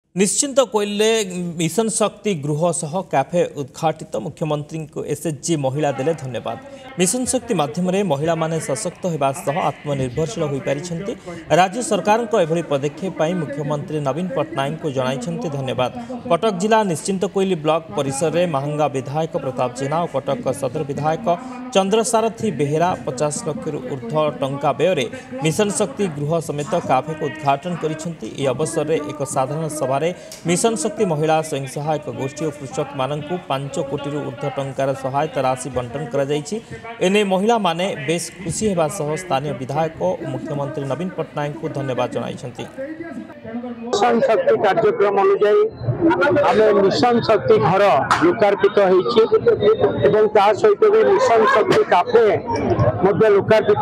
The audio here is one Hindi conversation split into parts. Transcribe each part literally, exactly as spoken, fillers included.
निश्चिंत कोइले मिशन शक्ति गृह सह कैफे उद्घाटित मुख्यमंत्री को एसएचजी महिला देले धन्यवाद। मिशन शक्ति माध्यम महिला माने सशक्त होगा सह आत्मनिर्भरशील हो पारिछन्ति। राज्य सरकार को एभली पदक्षेप पाई मुख्यमंत्री नवीन पट्टनायक को जणाइछन्ति धन्यवाद। कटक जिला निश्चिंत कोइली ब्लॉक परिसर में महांगा विधायक प्रताप जेना और कटक सदर विधायक चंद्रसारथी बेहेरा पचास लाख ऊर्ध्व टंका व्यय मिशन शक्ति गृह समेत कैफे को उद्घाटन करिछन्ति। ए अवसर में एक साधारण सभा मिशन शक्ति महिला स्वयं सहायक गोष्ठी और कृषक मानक पांच कोटी ऊर्ध्व टंकार सहायता राशि बंटन कर महिला माने बेस खुशी होगा सह स्थानीय विधायक और मुख्यमंत्री नवीन पट्टनायक को धन्यवाद जणाइछन्ति। मिशन शक्ति कार्यक्रम अनुसार आम मिशन शक्ति घर लोकार्पित होता सहित भी मिशन शक्ति कैफे लोकार्पित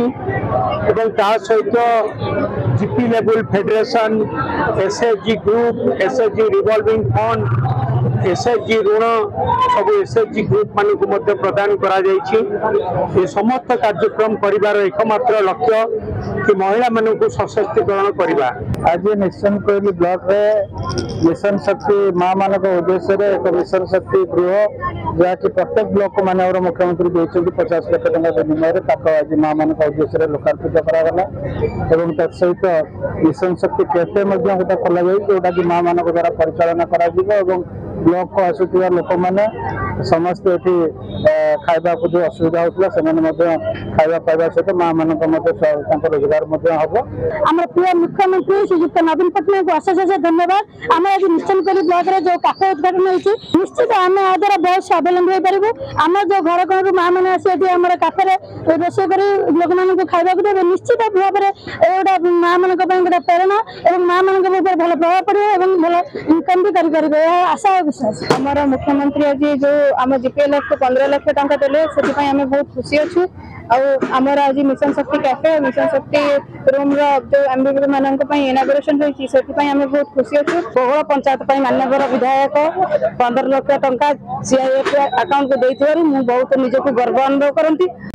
होता सहित GP level federation SHG group SHG revolving fund SHG ऋण सब एसएचजी ग्रुप मान को प्रदान कर समस्त कार्यक्रम कर एकमात्र लक्ष्य कि महिला मान को सशक्तिकरण करवा। आज निश्चिंत कोइली ब्लॉक रे मिशन शक्ति माँ मान उद्देश्य एक मिशन शक्ति गृह जहाँकि प्रत्येक ब्लॉक को मानव मुख्यमंत्री देखते पचास लाख टका विनिमय आज माँ मान उद्देश्य लोकार्पित करागला और तत्सहित मिशन शक्ति कैफे गोटे खोल जोटा कि माँ मान द्वारा परिचालन कर ब्लॉक को आसुवा लोक मैंने समस्त ये खावा को जो असुविधा होता से खावा पाइबा सहित माँ मान रोजगार हम आम प्रिय मुख्यमंत्री श्रीजुक्त नवीन पट्टनायक को अशेष अशेष धन्यवाद। आम आज निश्चिंत कोइली ब्लॉक रे जो कैफे उद्घाटन होती निश्चित आम आ द्वारा बहुत स्वावलम्बी हो पारू। आम जो घर घर माँ मैंने आसी आम कैफे रोषे कर लोक मान खावा देवे निश्चित भाव में गोटे माँ मान गोटे प्रेरणा और माँ मान भल प्रभाव पड़े भल इनकम भी कर आशा विश्वास। आमर मुख्यमंत्री आज जो आम जीपीएलएफ को पंद्रह लाख टंका देले से आम बहुत खुशी अच्छु। आमर आज mission Shakti cafe mission Shakti room जो एमबीबी मान इनागुरेशन होती से आम बहुत खुशी अच्छु। बहुल पंचायत मान्यवर विधायक पंद्रह लाख टंका सीआईएफ अकाउंट को देथिबारु मु बहुत निजको गर्व अनुभव करती।